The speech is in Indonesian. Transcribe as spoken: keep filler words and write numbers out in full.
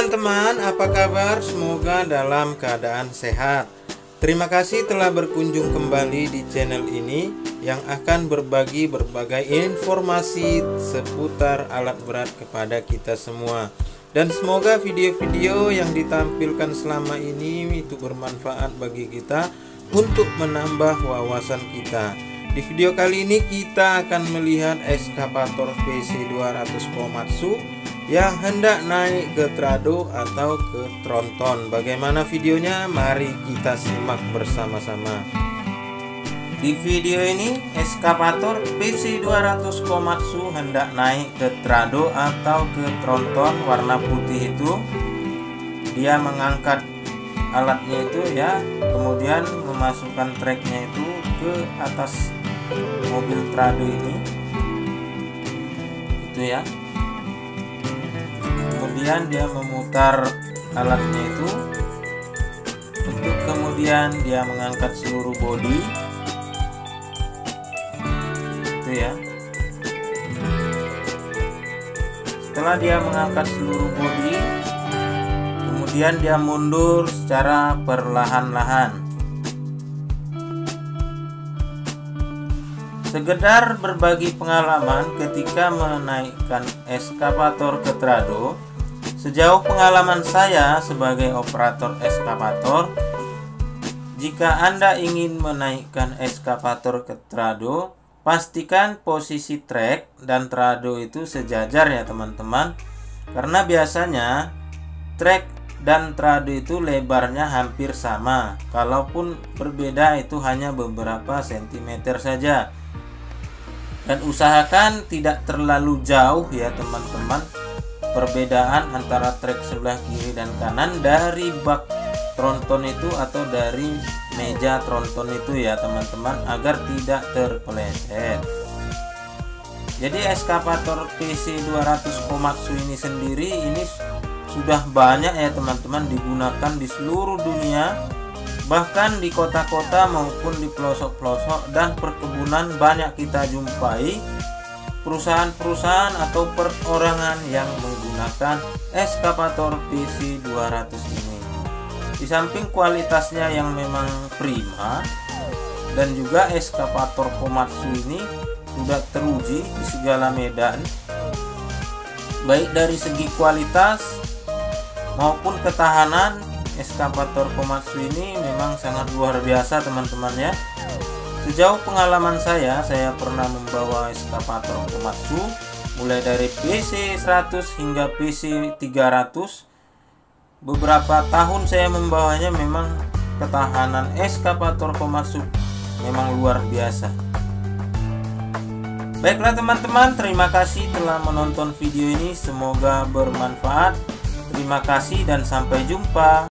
teman-teman, apa kabar? Semoga dalam keadaan sehat. Terima kasih telah berkunjung kembali di channel ini yang akan berbagi berbagai informasi seputar alat berat kepada kita semua. Dan semoga video-video yang ditampilkan selama ini itu bermanfaat bagi kita untuk menambah wawasan kita. Di video kali ini kita akan melihat eskavator P C dua ratus Komatsu yang hendak naik ke trado atau ke tronton. Bagaimana videonya? Mari kita simak bersama-sama. Di video ini eskavator P C dua ratus Komatsu hendak naik ke trado atau ke tronton warna putih itu. Dia mengangkat alatnya itu ya, kemudian memasukkan treknya itu ke atas mobil trado ini. Itu ya. Kemudian dia memutar alatnya itu untuk kemudian dia mengangkat seluruh bodi itu ya. Setelah dia mengangkat seluruh bodi, kemudian dia mundur secara perlahan-lahan. Sekedar berbagi pengalaman ketika menaikkan eskavator ke trado. Sejauh pengalaman saya sebagai operator eskavator, jika Anda ingin menaikkan eskavator ke trado, pastikan posisi trek dan trado itu sejajar ya teman-teman. Karena biasanya trek dan trado itu lebarnya hampir sama. Kalaupun berbeda itu hanya beberapa sentimeter saja. Dan usahakan tidak terlalu jauh ya teman-teman, perbedaan antara trek sebelah kiri dan kanan dari bak tronton itu atau dari meja tronton itu ya teman-teman, agar tidak terpeleset. Jadi eskavator P C dua ratus Komatsu ini sendiri ini sudah banyak ya teman-teman digunakan di seluruh dunia, bahkan di kota-kota maupun di pelosok-pelosok dan perkebunan banyak kita jumpai perusahaan-perusahaan atau perorangan yang menggunakan eskavator P C dua ratus ini. Di samping kualitasnya yang memang prima, dan juga eskavator Komatsu ini sudah teruji di segala medan, baik dari segi kualitas maupun ketahanan. Eskavator Komatsu ini memang sangat luar biasa teman-teman ya. Sejauh pengalaman saya, saya pernah membawa eskavator Komatsu mulai dari P C seratus hingga P C tiga ratus. Beberapa tahun saya membawanya, memang ketahanan eskavator Komatsu memang luar biasa. Baiklah teman-teman, terima kasih telah menonton video ini. Semoga bermanfaat. Terima kasih dan sampai jumpa.